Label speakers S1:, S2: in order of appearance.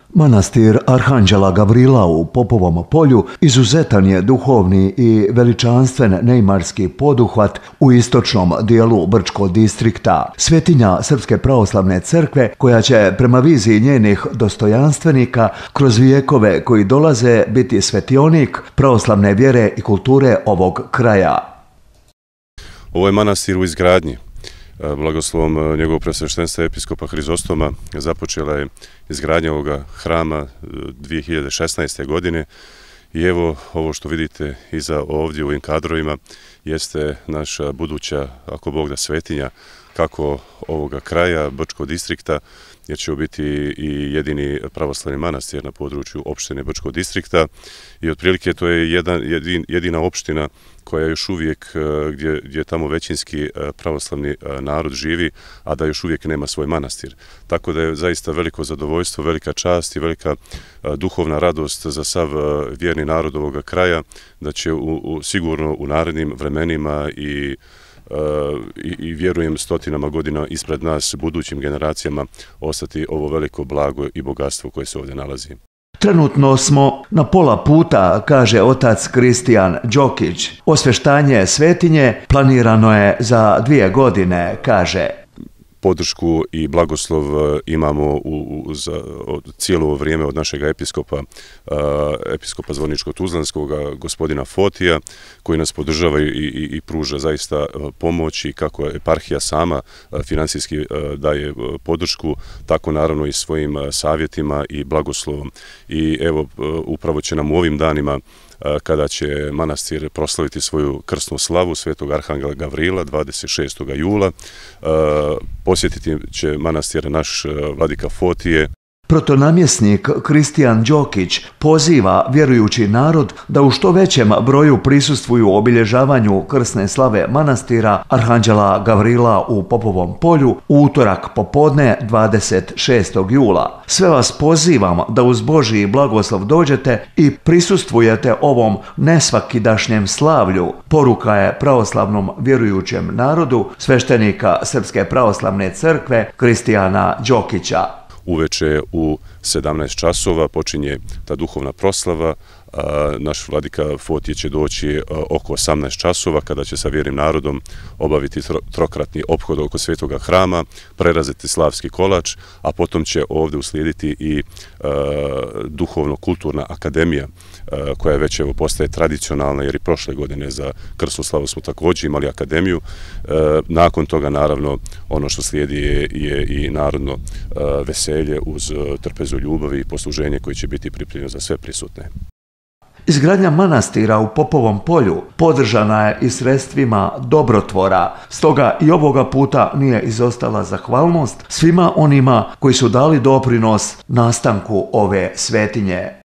S1: Manastir Arhanđela Gavrila u Popovom polju izuzetan je duhovni i veličanstven neimarski poduhvat u istočnom dijelu Brčkog distrikta. Svetinja Srpske pravoslavne crkve koja će prema viziji njenih dostojanstvenika kroz vijekove koji dolaze biti svetionik pravoslavne vjere i kulture ovog kraja.
S2: Ovo je manastir u izgradnji. Blagoslovom njegovog preosveštenstva episkopa Hrizostoma započela je izgradnja ovoga hrama 2016. godine i evo ovo što vidite iza ovdje u ovim kadrovima jeste naša buduća, ako Bog da, svetinja kako ovoga kraja Brčkog distrikta, jer će biti i jedini pravoslavni manastir na području opštine Brčkog distrikta i otprilike to je jedina opština koja još uvijek, gdje tamo većinski pravoslavni narod živi, a da još uvijek nema svoj manastir. Tako da je zaista veliko zadovoljstvo, velika čast i velika duhovna radost za sav vjerni narod ovoga kraja, da će sigurno u narednim vremenima i vjerujem stotinama godina ispred nas, budućim generacijama, ostati ovo veliko blago i bogatstvo koje se ovdje nalazi.
S1: Trenutno smo na pola puta, kaže otac Kristijan Đokić. Osveštanje svetinje planirano je za 2 godine, kaže.
S2: Podršku i blagoslov imamo cijelo ovo vrijeme od našeg episkopa Zvorničko-Tuzlanskog, gospodina Fotija, koji nas podržava i pruža zaista pomoć i kako eparhija sama financijski daje podršku, tako naravno i svojim savjetima i blagoslovom. I evo, upravo će nam u ovim danima kada će manastir proslaviti svoju krsnu slavu Svetog Arhangela Gavrila 26. jula. Posjetiti će manastir naš vladika Fotije.
S1: Protonamjesnik Kristijan Đokić poziva vjerujući narod da u što većem broju prisustvuju obilježavanju krsne slave manastira Arhanđela Gavrila u Popovom polju u utorak popodne 26. jula. Sve vas pozivam da uz Božji blagoslov dođete i prisustvujete ovom nesvakidašnjem slavlju, poruka je pravoslavnom vjerujućem narodu sveštenika Srpske pravoslavne crkve Kristijana Đokića.
S2: Uveče u 17 časova počinje ta duhovna proslava. Naš vladika Fotije će doći oko 18 časova kada će sa vjernim narodom obaviti trokratni ophod oko svetoga hrama, preraziti slavski kolač, a potom će ovdje uslijediti i duhovno-kulturna akademija koja je već postaje tradicionalna, jer i prošle godine za krsnu slavu smo također imali akademiju. Nakon toga naravno ono što slijedi je i narodno veselje uz trpezu ljubavi i posluženje koje će biti pripremljeno za sve prisutne.
S1: Izgradnja manastira u Popovom polju podržana je i sredstvima dobrotvora, stoga i ovoga puta nije izostala zahvalnost svima onima koji su dali doprinos nastanku ove svetinje.